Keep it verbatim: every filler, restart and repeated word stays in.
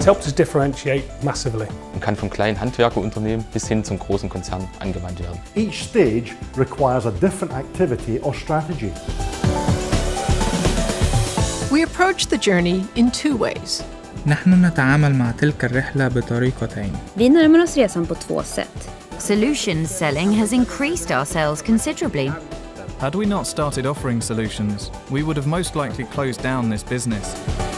helped us differentiate massively. Und kann von kleinen Handwerkerunternehmen bis hin zum großen Konzern angewandt werden. Each stage requires a different activity or strategy. We approach the journey in two ways. نحن نتعامل مع تلك الرحلة بطريقتين. Vi närmar oss resan på två sätt. Solutions selling has increased our sales considerably. Had we not started offering solutions, we would have most likely closed down this business.